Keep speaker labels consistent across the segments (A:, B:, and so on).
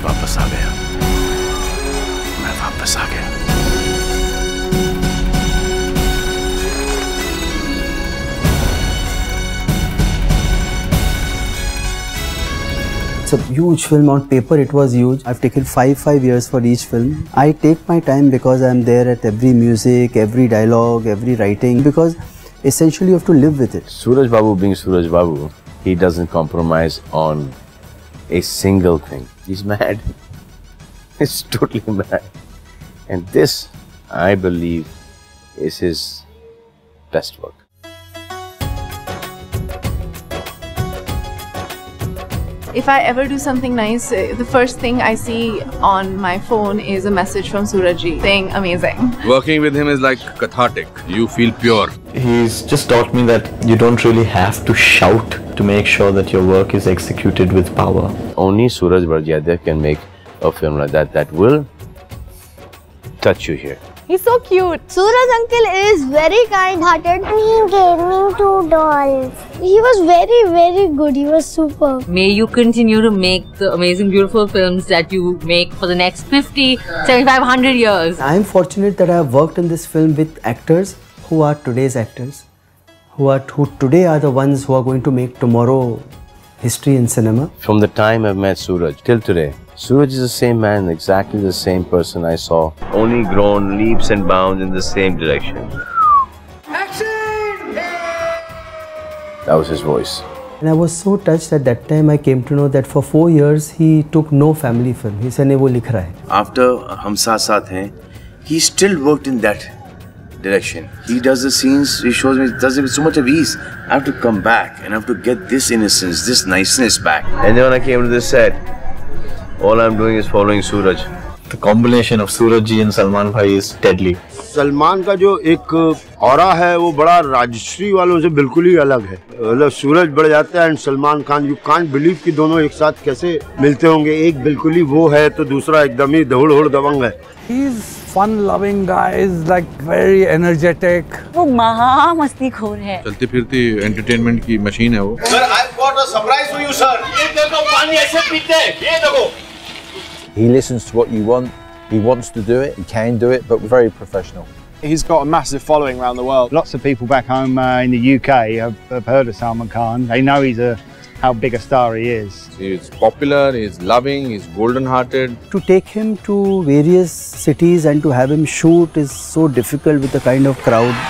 A: वापस आ गया, मैं वापस आ गया।
B: It's a huge film. On paper it was huge. I've taken five years for each film. I take my time because I'm there at every music, every dialogue, every writing, because essentially you have to live with it.
A: Suraj Babu being Suraj Babu, he doesn't compromise on a single thing. He's mad. He's totally mad. And this, I believe, is his best work.
C: If I ever do something nice, the first thing I see on my phone is a message from Suraj ji saying amazing.
D: Working with him is like cathartic. You feel pure.
E: He's just taught me that you don't really have to shout to make sure that your work is executed with power.
A: Only Suraj Barjatya can make a film like that that will touch you here.
C: He's so cute.
F: Suraj uncle is very kind-hearted. He gave me 2 dolls. He was very good. He was super.
G: May you continue to make the amazing, beautiful films that you make for the next 50, 75, 100 years.
B: I'm fortunate that I have worked in this film with actors who are today's actors, who today are the ones who are going to make tomorrow history in cinema.
A: From the time I've met Suraj till today, Suraj is the same man, exactly the same person I saw, only grown leaps and bounds in the same direction. Action! That was his voice.
B: And I was so touched at that time. I came to know that for 4 years he took no family film. He said, "नहीं वो लिख रहा है."
H: After हम साथ साथ हैं, he still worked in that direction. He does the scenes, he shows me, does it with so much of ease. I have to come back and I have to get this innocence, this niceness back.
A: And then when I came to this set, all I'm doing is following Suraj.
E: The combination of Suraj ji and Salman bhai is deadly.
I: Salman का जो एक aura है वो बड़ा राजश्री वालों से बिल्कुल ही अलग है। मतलब सूरज बढ़ जाता है and Salman Khan, you can't believe कि दोनों एक साथ कैसे मिलते होंगे। एक बिल्कुल ही वो है तो दूसरा एकदम ही दौड़ दबंग है।
J: He's fun-loving guy, is like very energetic.
G: वो महा मस्तीखोर है।
D: चलती फिरती एंटरटेनमेंट की मशीन है वो।
H: Sir, I've got a surprise for you, sir. ये देखो पानी ऐसे पीते हैं, ये देखो।
K: He listens to what you want. He wants to do it. He can do it, but very professional.
L: He's got a massive following around the world. Lots of people back home in the UK have heard of Salman Khan. They know how big a star he is.
D: He's popular, he's loving, he's golden-hearted.
B: To take him to various cities and to have him shoot is so difficult with the kind of crowd.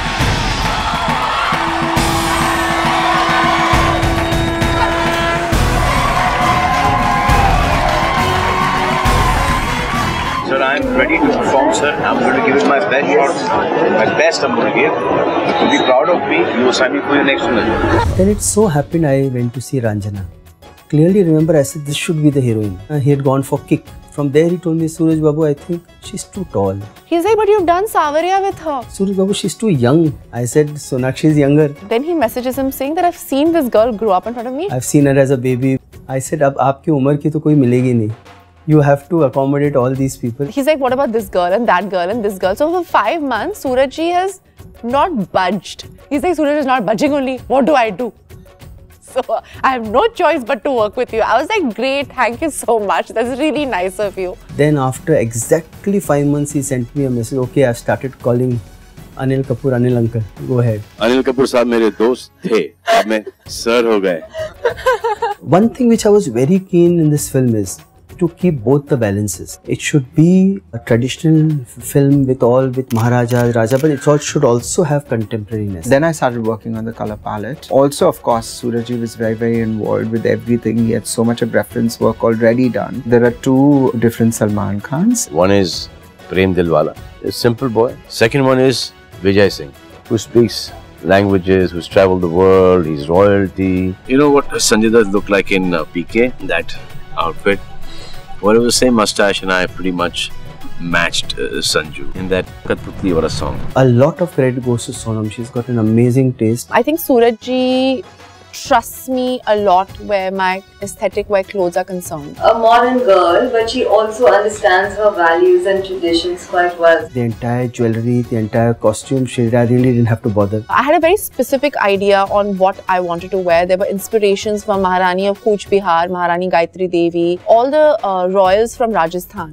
H: Sir, I'm ready to perform, sir. I'm going to give it my best shot. My best I'm going to give. You'll be proud of me. You will sign me for your next film.
B: Then it so happened I went to see Ranjana. Clearly remember I said this should be the heroine. He had gone for Kick. From there he told me, Suraj Babu, I think she's too tall.
C: He's like, but you've done Savarya with her.
B: Suraj Babu, she's too young. I said, Sonakshi is younger.
C: Then he messages him saying that I've seen this girl grow up in front of me.
B: I've seen her as a baby. I said, अब आपकी उम्र की तो कोई मिलेगी नहीं. You have to accommodate all these people.
C: He's like, what about this girl and that girl and this girl? So for 5 months, Suraj ji has not budged. He's like, Suraj is not budging only. What do I do? So I have no choice but to work with you. I was like, great, thank you so much. That's really nice of you.
B: Then after exactly 5 months, he sent me a message. Okay, I've started calling Anil Kapoor, Anil uncle. Go ahead.
A: Anil Kapoor साहब मेरे दोस्त थे, अब मैं sir हो गए.
B: One thing which I was very keen in this film is to keep both the balances. It should be a traditional film with Maharaja, Raja, but it should also have contemporariness.
J: Then I started working on the color palette. Also, of course, Suraj was very involved with everything. He had so much of reference work already done. There are 2 different Salman Khans.
A: One is Prem Dilwala, a simple boy. Second one is Vijay Singh, who speaks languages, who's traveled the world, he's royalty. You know what Sanjay Dutt looked like in PK, that outfit? Well, it was the same mustache and I pretty much matched Sanju in that Katputli Vara song.
B: A lot of credit goes to Sonam. She's got an amazing taste.
C: I think Suraj ji trusts me a lot where my aesthetic, where clothes are concerned.
M: A modern girl, but she also understands her values and traditions quite well.
B: The entire jewelry, the entire costume, I really didn't have to bother.
C: I had a very specific idea on what I wanted to wear. There were inspirations from Maharani of Cooch Behar, Maharani Gayatri Devi, all the royals from Rajasthan.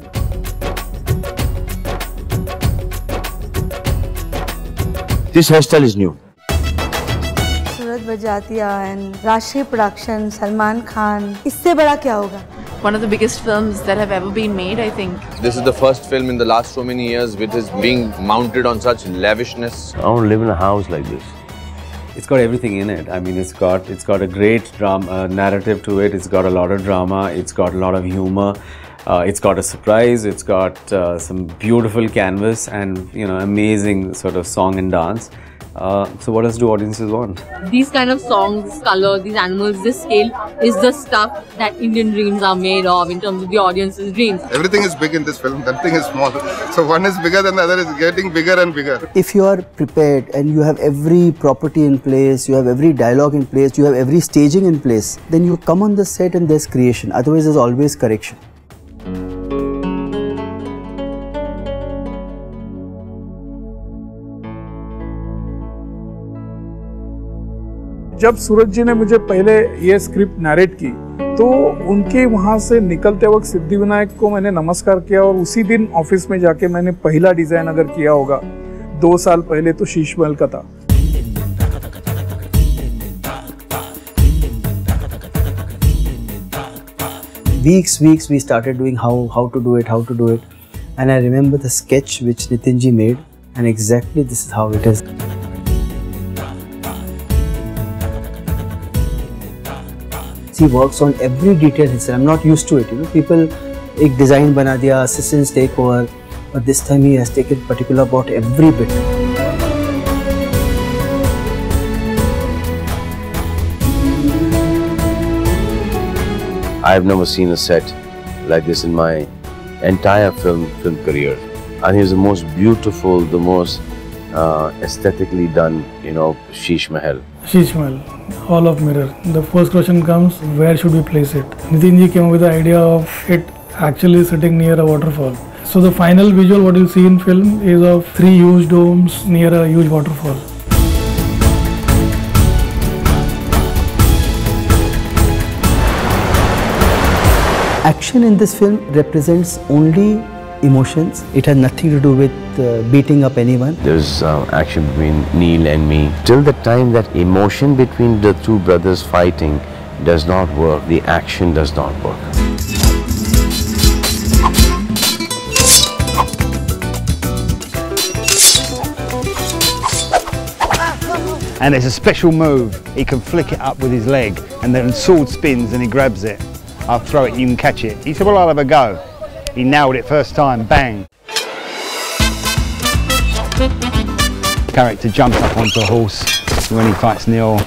H: This hairstyle is new.
N: Suraj बजातिया and राष्ट्रीय production, Salman Khan. इससे बड़ा क्या होगा?
C: One of the biggest films that have ever been made, I think.
D: This is the first film in the last so many years which is being mounted on such lavishness.
A: I want to live in a house like this.
O: It's got everything in it. I mean, it's got a great drama narrative to it. It's got a lot of drama. It's got a lot of humor. It's got a surprise. It's got some beautiful canvas and amazing sort of song and dance. So what else do audiences want?
G: These kind of songs, color, these animals, this scale is the stuff that Indian dreams are made of in terms of the audience's dreams.
P: Everything is big in this film, nothing is small. So one is bigger than the other, is getting bigger and bigger.
B: If you are prepared and you have every property in place, you have every dialogue in place, you have every staging in place, then you come on the set and there's creation. Otherwise there's always correction.
Q: जब सूरज जी ने मुझे पहले ये script narrate की तो उनके वहाँ से निकलते वक्त सिद्धिविनायक को मैंने नमस्कार किया और उसी दिन ऑफिस में जाके मैंने पहला डिजाइन अगर किया होगा 2 साल पहले तो शीश महल का था.
B: Weeks we started doing how to do it, and I remember the sketch which Nitin ji made, and exactly this is how it is. He works on every detail himself. I'm not used to it. People एक design बना दिया, assistants take over, but this time he has taken particular about every bit.
A: I've never seen a set like this in my entire film career. I think it's the most beautiful, the most aesthetically done, Sheesh Mahal.
R: Sheesh Mahal, Hall of Mirror. The first question comes, where should we place it? Nitin ji came up with the idea of it actually sitting near a waterfall. So the final visual what you see in film is of 3 huge domes near a huge waterfall.
B: Action in this film represents only emotions. It has nothing to do with beating up anyone.
A: There's action between Neil and me. Till the time that emotion between the 2 brothers fighting does not work, the action does not work.
L: And there's a special move. He can flick it up with his leg and then sword spins and he grabs it. I'll throw it, you can catch it. He said, well, I'll have a go. He nailed it first time, bang. Character jumps up onto a horse when he fights Neil.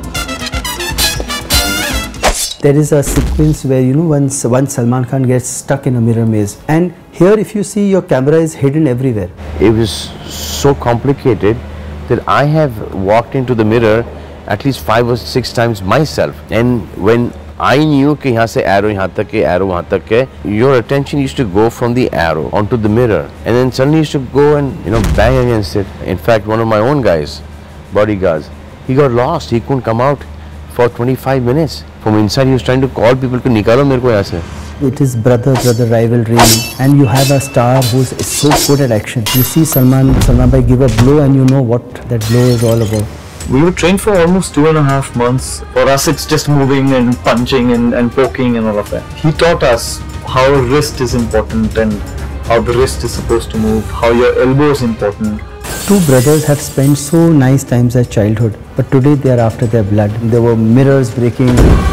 B: There is a sequence where, once Salman Khan gets stuck in a mirror maze. And here, if you see, your camera is hidden everywhere.
A: It was so complicated that I have walked into the mirror at least 5 or 6 times myself. And when I knew कि यहाँ से arrow यहाँ तक है, arrow वहाँ तक है, your attention used to go from the arrow onto the mirror, and then suddenly you used to go and bang against it. In fact, one of my own guys, bodyguards, he got lost. He couldn't come out for 25 minutes. From inside, he was trying to call people to निकालो मेरे को यहाँ से.
B: It is brother rivalry, and you have a star who's so good at action. You see Salman bhai give a blow, and you know what that blow is all about.
E: We were trained for almost 2.5 months. For us, it's just moving and punching and poking and all of that. He taught us how a wrist is important and how the wrist is supposed to move, how your elbow is important.
B: 2 brothers have spent so nice times as childhood, but today they are after their blood. There were mirrors breaking.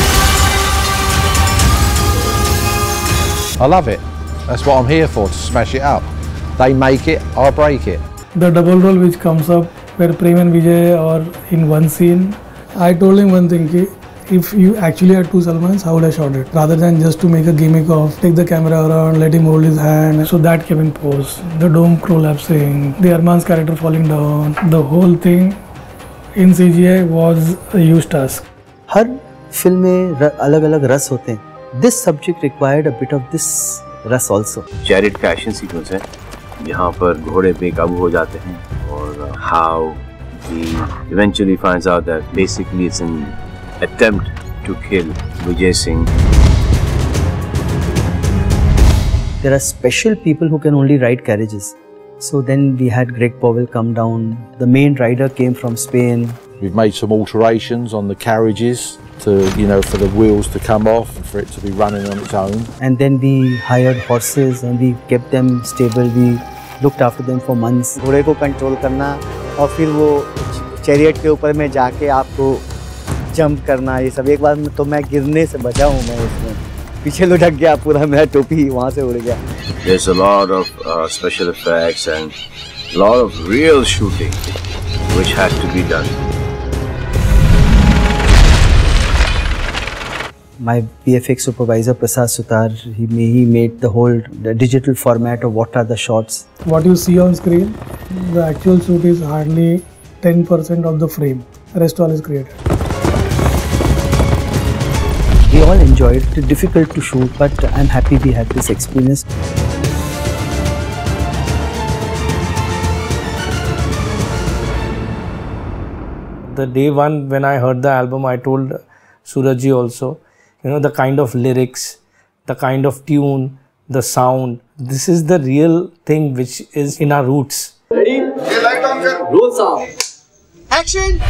K: I love it. That's what I'm here for, to smash it up. They make it, I break it.
R: The double role which comes up where Prem and Vijay are in one scene, I told him one thing, ki if you actually had 2 Salmans, how would I shot it? Rather than just to make a gimmick of take the camera around, let him hold his hand. So that came in post. The dome collapsing, the Arman's character falling down, the whole thing in CGI was a huge task.
B: हर film में अलग अलग रस होते हैं. This subject required a bit of this रस also.
A: चैरिट का एक्शन सीक्वेंस है जहाँ पर घोड़े बेकाबू हो जाते हैं और how he eventually finds out that basically it's an attempt to kill Vijay Singh.
B: There are special people who can only ride carriages. So then we had Greg Powell come down. The main rider came from Spain.
K: We've made some alterations on the carriages to, for the wheels to come off and for it to be running on its own.
B: And then we hired horses and we kept them stable. We looked after them for months.
S: घोड़े को control करना और फिर वो chariot के ऊपर में जाके आपको जंप करना, ये सब. एक बार तो मैं गिरने से बचा हूँ. मैं इसमें पीछे लुढ़क गया पूरा, मेरा टोपी वहाँ से उड़ गया.
A: There's a lot of special effects and a lot of real shooting which had to be done.
B: My VFX supervisor Prasad Sutar, he made the digital format of what are the shots.
R: What you see on screen, the actual shoot is hardly 10% of the frame. The rest all is created.
B: We all enjoyed it. It's difficult to shoot, but I'm happy we had this experience.
T: The day one when I heard the album, I told Suraj ji also, the kind of lyrics, the kind of tune, the sound, this is the real thing which is in our roots.
P: Ready? Light on, sir.
T: Roll sound.
P: Action!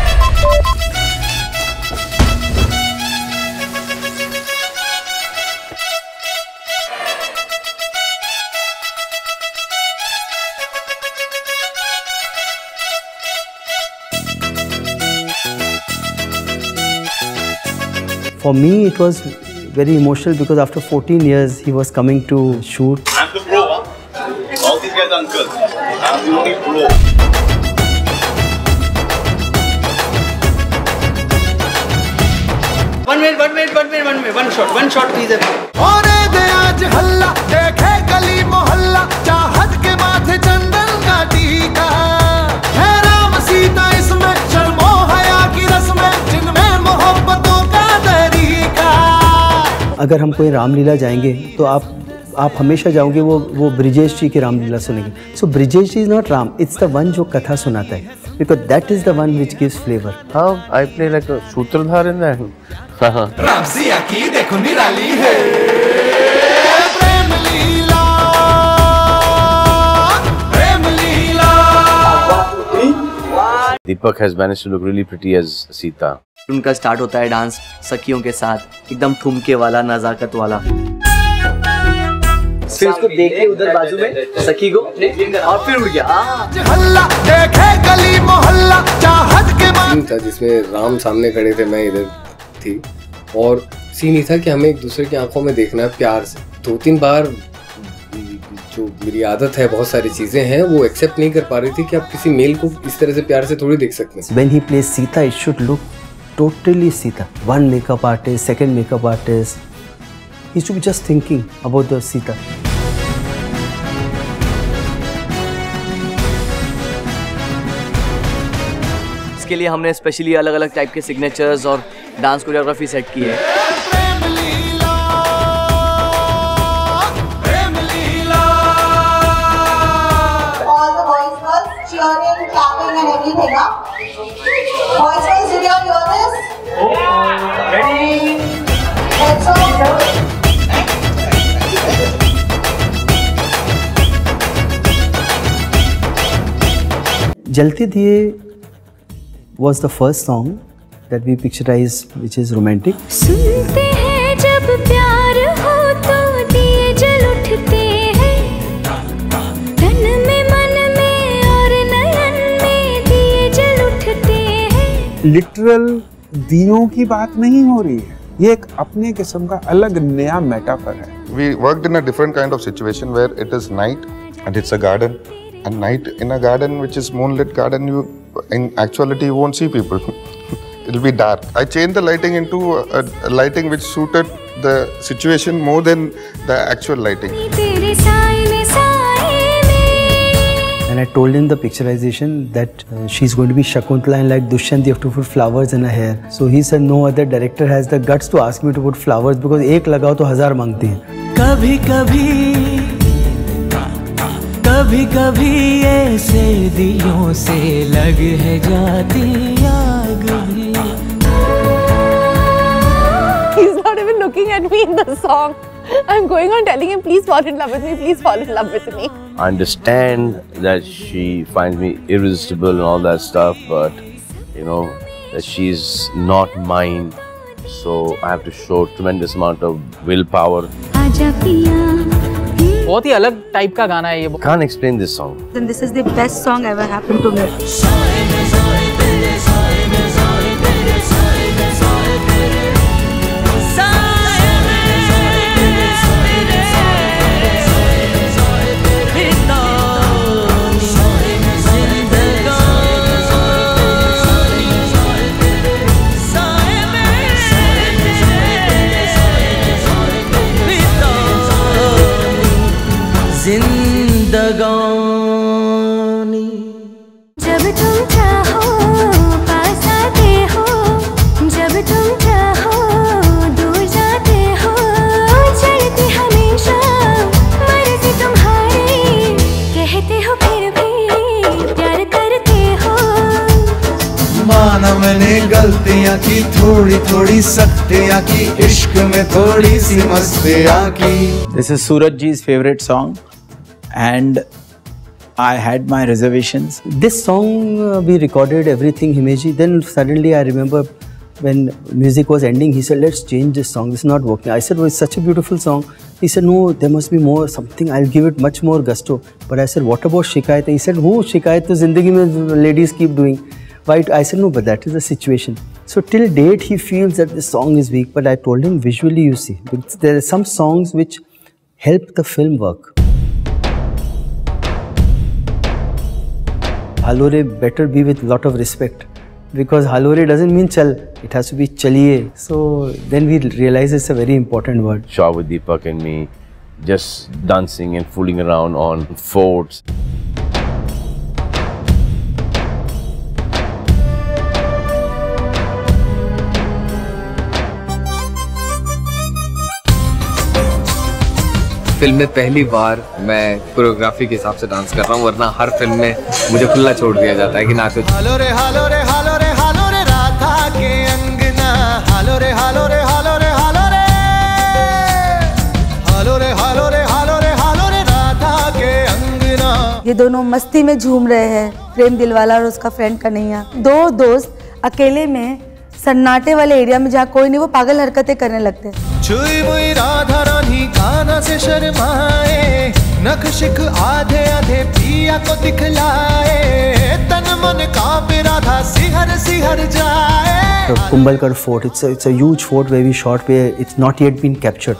B: For me, it was very emotional because after 14 years, he was coming to shoot.
U: I'm the pro, huh? All these guys are uncles. I'm the only pro.
S: One shot, please.
B: अगर हम कोई रामलीला जाएंगे तो आप हमेशा जाओगे वो ब्रिजेश जी की रामलीला सुनेंगे. So Brijesh ji is not Ram, it's the one जो कथा सुनाता है, because that is the one which gives flavour.
A: How I play like a सूत्रधार इन दैट. हां
V: राम सिया की देखो निराली है प्रेम लीला.
A: Deepak has managed to look really pretty as Sita.
S: उनका स्टार्ट होता है डांस सखियों के साथ, एकदम ठुमके वाला, नजाकत वाला. फिर उसको देखे उधर बाजू में सखी को और फिर उड़ गया.
W: सीन था जिसमें राम सामने खड़े थे, मैं इधर थी, और सीन ही था कि हमें एक दूसरे की आंखों में देखना है प्यार से. 2-3 बार जो मेरी आदत है, बहुत सारी चीजें हैं वो एक्सेप्ट नहीं कर पा रही थी कि आप किसी मेल को इस तरह से प्यार से थोड़ी देख सकते हैं.
B: When he plays Sita, it should look totally Sita. One makeup artist, second makeup artist. He should be just thinking about the Sita.
S: इसके लिए हमने स्पेशली अलग अलग टाइप के सिग्नेचर्स और डांस कोरियोग्राफी सेट की है.
X: Cheering, clapping and everything, huh? Boys, did you hear this? Ready? Let's go.
B: Jalti Diye was the first song that we picturized, which is romantic.
Y: सुनते हैं जब प्यार हो तो दिए जल उठते हैं, तन में मन में और नयन में दिए जल उठते हैं.
Z: लिटरल दियों की बात नहीं हो रही है, ये एक अपने किस्म का अलग नया मेटाफर है.
P: We worked in a different kind of situation where it is night and it's a garden. And night in a garden which is moonlit garden, you in actuality you won't see people. It'll be dark. I changed the lighting into a lighting which suited the situation more than the actual lighting.
B: And When I told him the picturization that she's going to be Shakuntala and like Dushyant you have to put flowers in her hair. So he said no other director has the guts to ask me to put flowers because एक लगाओ तो 1000 मांगते हैं.
V: कभी कभी ऐसे दियों से लग है जाती आग भी.
C: He's not even looking at me in the song. I'm going on telling him, please fall in love with me, please fall in love with me.
A: I understand that she finds me irresistible and all that stuff, but you know that she's not mine, so I have to show tremendous amount of willpower.
F: बहुत ही अलग type का गाना है ये.
A: Can't explain this song.
H: Then this is the best song ever happened to me.
Y: जब तुम चाहो पास आते हो, जब तुम चाहो दूर जाते हो, चलते हमेशा मर्जी तुम्हारी, कहते हो फिर भी प्यार करते हो.
V: माना मैंने गलतियाँ की, थोड़ी थोड़ी सख्तियाँ की, इश्क में थोड़ी सी मस्तियाँ की.
I: This is Suraj ji's favorite song. And I had my reservations.
B: This song we recorded everything Himeji. Then suddenly I remember when music was ending, he said, let's change this song, it's not working. I said, well, it's such a beautiful song. He said, no, there must be more, something, I'll give it much more gusto. But I said, what about Shikayat? He said, who Shikayat to Zindagi mein ladies keep doing. Why? I said, no, but that is the situation. So till date he feels that this song is weak, but I told him visually, you see, there are some songs which help the film work. Halore better be with lot of respect, because Halore doesn't mean chal, it has to be chaliye. So then we realize it's a very important word.
A: Shot with Deepak and me just dancing and fooling around on forts.
W: Film में पहली बार मैं choreography के हिसाब से dance कर रहा हूँ, वरना हर फिल्म में मुझे खुला छोड़ दिया जाता है कि नाचो.
V: हालो रे हालो रे हालो रे हालो रे राधा के अंगना, हालो रे हालो रे हालो रे हालो रे हालो रे हालो रे हालो रे हालो रे राधा के अंगना.
H: ये दोनों मस्ती में झूम रहे हैं, प्रेम दिलवाला और उसका फ्रेंड कन्हैया. दो दोस्त अकेले में सन्नाटे वाले एरिया में जहाँ कोई नहीं, वो पागल हरकतें करने लगते हैं.
V: छुई मुई राधा रानी काना से शर्माए, नख शिख आधे आधे पिया को दिखलाए, तन मन कांपे राधा सिहर सिहर जाए.
B: Kumbhalgarh Fort, it's a huge fort where we shot, where it's not yet been captured.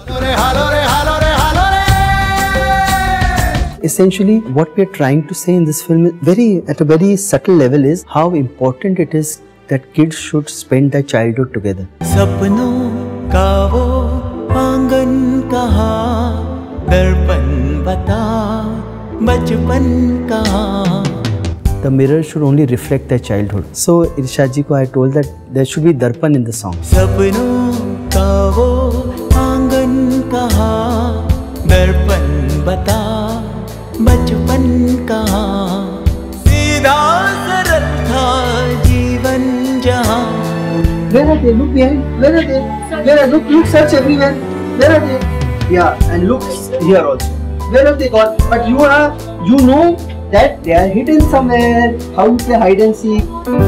B: Essentially, what we are trying to say in this film, at a very subtle level, is how important it is that kids should spend their childhood together.
V: सपनों का वो आंगन कहाँ, दर्पण बता बचपन कहाँ.
B: The mirror should only reflect their childhood. So Irshad ji ko I told that there should be darpan in the song.
V: सपनों का वो आंगन कहाँ, दर्पण बता बचपन कहाँ. सीधा सरल था जीवन जहाँ.
B: Where are they? Look behind. Where are they? Where are they? Look, search everywhere. Where are they? Yeah, and look here also. Where have they gone? But you know that they are hidden somewhere. How you play hide and seek?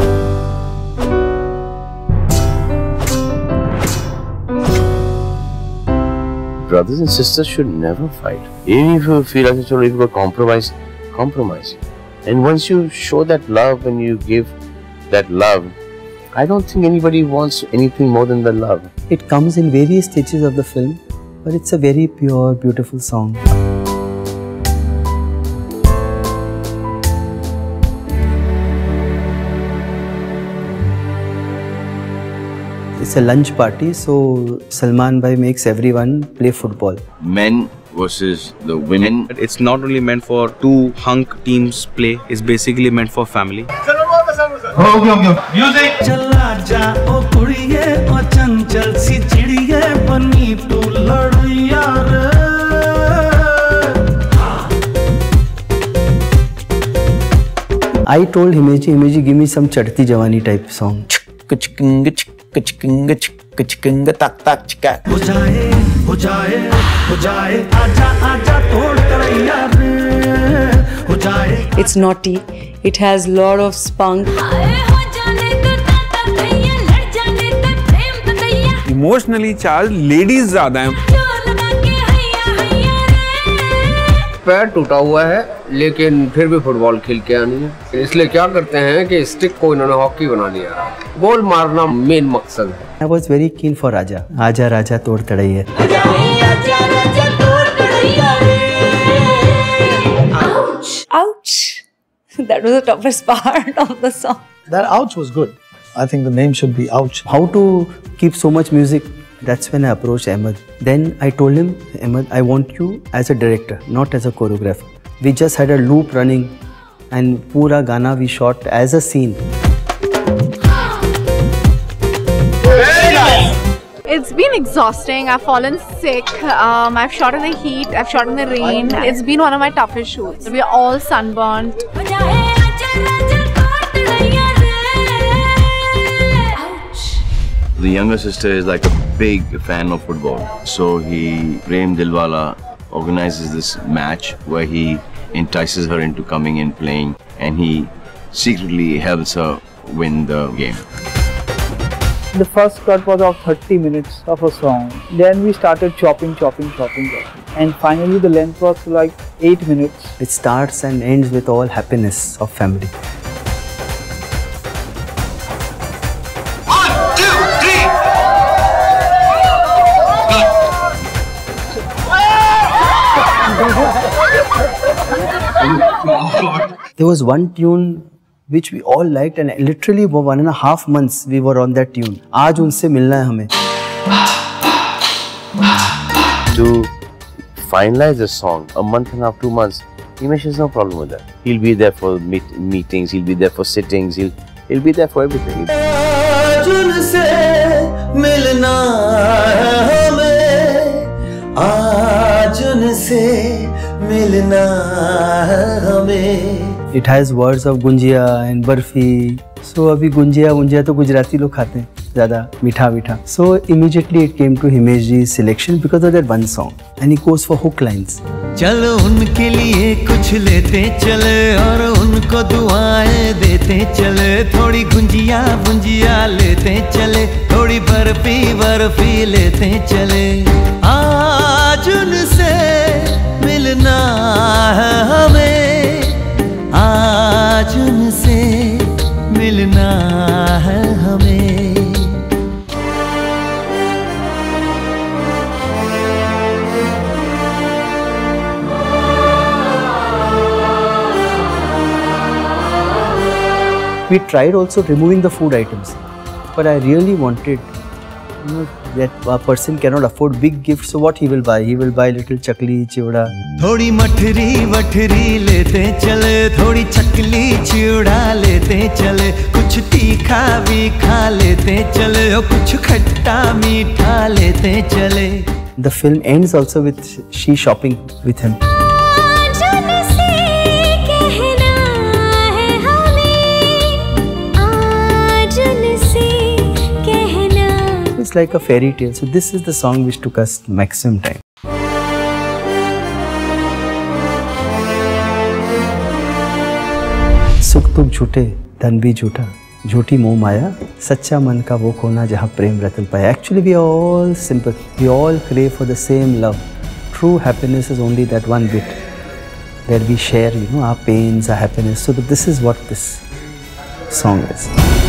A: Brothers and sisters should never fight. Even if you feel like if you compromise. And once you show that love and you give that love, I don't think anybody wants anything more than the love.
B: It comes in various stages of the film, but it's a very pure, beautiful song. It's a lunch party, so Salman bhai makes everyone play football.
A: Men versus the women.
D: It's not only meant for two hunk teams play, it's basically meant for family.
V: Music. चला जा ओ कुड़िए ओ चंचल सी चिड़िए बनी तू लड़िया रे.
B: I told Himeji, give me some Chadti Jawani type song.
V: हो जाए आजा आजा तोड़ करैया रे हो जाए.
H: It's naughty. It has lot of spunk.
Z: Emotionally charge ladies ज्यादा हैं.
W: पैर टूटा हुआ है लेकिन फिर भी फुटबॉल खेल के आनी है, इसलिए क्या करते हैं कि स्टिक को इन्होंने हॉकी बना लिया. गोल मारना मेन मकसद है.
B: I was very keen for Raja. आजा राजा तोड़ Tadaiya.
H: Ouch! That was the toughest part of the song.
G: That ouch was good. I think the name should be ouch.
B: How to keep so much music? That's when I approached Ahmed. Then I told him, Ahmed, I want you as a director, not as a choreographer. We just had a loop running and pura Gana we shot as a scene.
C: It's been exhausting. I've fallen sick. I've shot in the heat. I've shot in the rain. It's been one of my toughest shoots. We're all sunburnt.
A: The younger sister is like a big fan of football. So Prem Dilwala organizes this match where he entices her into coming and playing, and he secretly helps her win the game.
F: The first cut was of 30 minutes of a song. Then we started chopping. And finally the length was like 8 minutes.
B: It starts and ends with all happiness of family.
V: 1, 2, 3.
B: There was one tune which we all liked, and literally for 1.5 months we were on that tune. आज उनसे मिलना है हमें.
A: To finalize the song, a month and a half, 2 months, Himesh has no problem with that. He'll be there for meetings, he'll be there for sittings, he'll be there for everything.
V: आज उनसे मिलना है हमें, आज उनसे मिलना है हमें.
B: It has words of Gunjia and Barfi. So अभी गुंजिया तो गुजराती लोग खाते हैं ज़्यादा मीठा. So immediately it came to Himesh ji's selection because of that one song, and he goes for hook lines.
V: चलो उनके लिए कुछ लेते चले और उनको दुआएं देते चले, थोड़ी गुंजिया लेते चले, थोड़ी बर्फी लेते चले. आज उनसे मिलना है हमें, आज उनसे मिलना है हमें.
B: We tried also removing the food items, but I really wanted, that a person cannot afford big gifts, so what he will buy? He will buy little chakli, चिवड़ा.
V: थोड़ी मठरी लेते चले, थोड़ी चकली चिवड़ा लेते चले, कुछ तीखा भी खा लेते चले और कुछ खट्टा मीठा लेते चले.
B: The film ends also with she shopping with him. It's like a fairy tale. So this is the song which took us maximum time. सुख दुख झूठे, धन भी झूठा, झूठी मोह माया, सच्चा मन का वो खोना जहाँ प्रेम रतन पाया. Actually, we are all simple. We all crave for the same love. True happiness is only that one bit where we share, our pains, our happiness. So this is what this song is.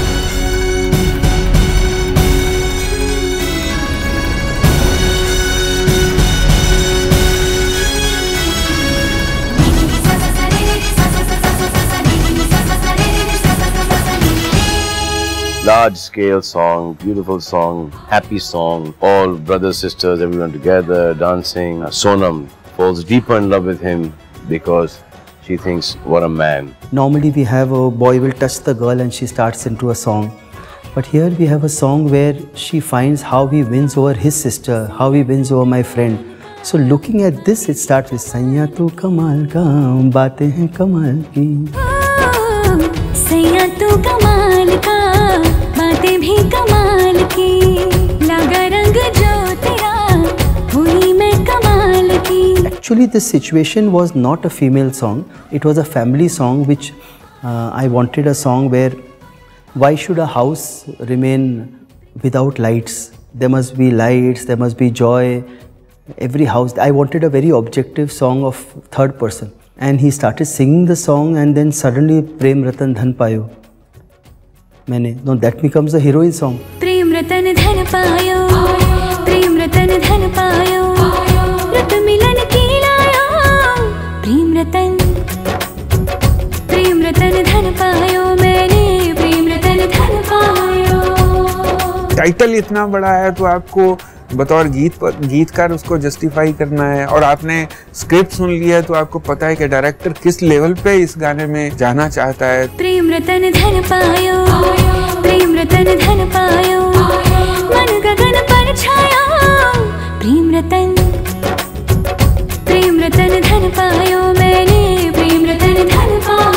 A: Large scale song, beautiful song, happy song, all brothers, sisters, everyone together, dancing. Sonam, falls deeper in love with him because she thinks, what a man.
B: Normally we have a boy will touch the girl and she starts into a song. But here we have a song where she finds how he wins over his sister, how he wins over my friend. So looking at this, it starts with Saiya tu kamal ka, baatein hain kamal ki.
Y: सैया तू कमाल का, बातें भी कमाल की, लगा रंग जो तेरा, हुई मैं कमाल की.
B: Actually, this situation was not a female song. It was a family song which I wanted a song where why should a house remain without lights? There must be lights, there must be joy. Every house, I wanted a very objective song of third person. And he started singing the song and then suddenly Prem Ratan Dhan Payo. No, that becomes a heroine song.
Y: Prem Ratan Dhan Payo, Prem Ratan Dhan Payo, Rat Milan ki layo, Prem Ratan Dhan Payo, maine Prem Ratan Dhan Payo.
Z: Title इतना बड़ा है तो आपको बतौर गीतकार उसको justify करना है, और आपने स्क्रिप्ट सुन लिया है तो आपको पता है कि डायरेक्टर किस लेवल पे इस गाने में जाना चाहता है.
Y: प्रेम रतन धन पायो, प्रेम रतन धन पायो, मन गगन पर छाया, प्रेम रतन धन पायो, मैंने प्रेम रतन धन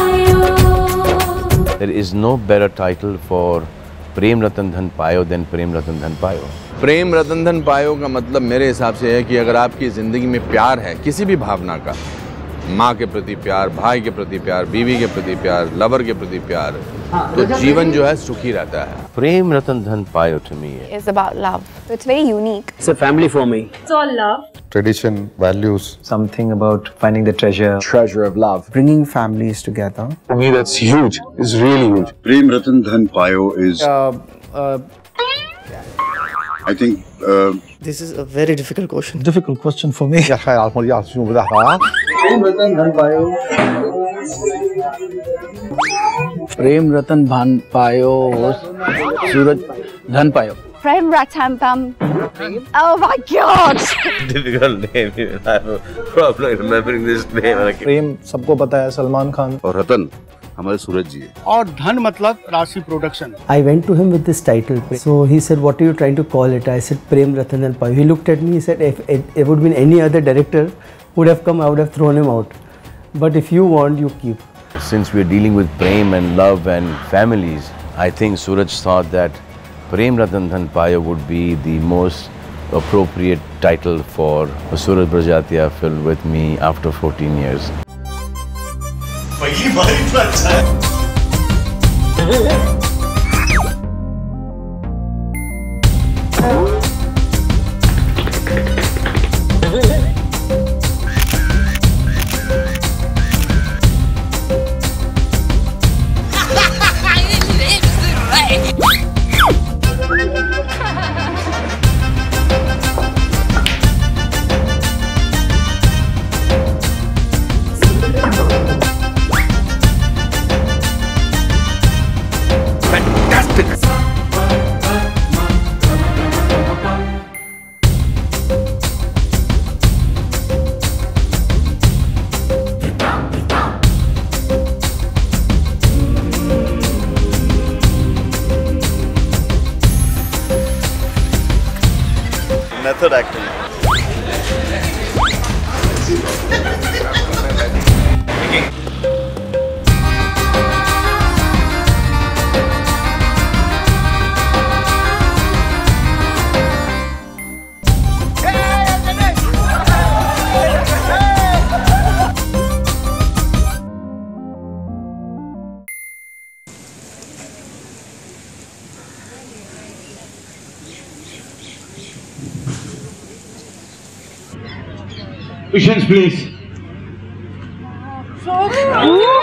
Y: पायो.
A: There is no better title for Prem Ratan Dhan Payo than Prem Ratan Dhan Payo.
J: Prem Ratan Dhan पायो का मतलब मेरे हिसाब से है कि अगर आपकी ज़िंदगी में प्यार है, किसी भी भावना का, माँ के प्रति प्यार, भाई के प्रति प्यार, बीवी के प्रति प्यार, लवर के प्रति प्यार, तो जीवन जो है सुखी रहता है.
A: Prem Ratan Dhan Payo to me
C: is about love. So it's very unique.
L: It's a family for me.
C: It's all love.
P: Tradition, values.
L: Something about finding the treasure of love. Bringing families together.
K: For me, that's huge. It's really huge.
M: Prem Ratan Dhan Payo is... I think...
L: This is a very difficult question.
G: Difficult question for me.
L: Prem Ratan Dhan Payo, Suraj Dhan Payo.
C: Prem Ratan Dhan. Oh my God!
A: Difficult name. I have a problem remembering this name.
G: प्रेम सबको पता है, सलमान खान.
M: और रतन हमारे सूरज जी है.
G: और धन मतलब राशि production.
B: I went to him with this title. So he said, what are you trying to call it? I said, Prem Ratan Dhan Payo. He looked at me, he said, if it would have been any other director would have come, I would have thrown him out. But if you want, you keep.
A: Since we're dealing with prem and love and families, I think Suraj thought that Prem Ratan Dhan Payo would be the most appropriate title for a Suraj Barjatya film with me after 14 years.
U: पहली बारी तो अच्छा है. Method acting. Patience, please.